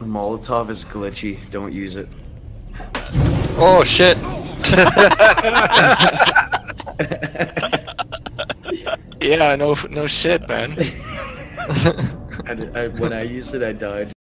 A Molotov is glitchy. Don't use it. Oh shit! Yeah, no shit, man. When I used it, I died.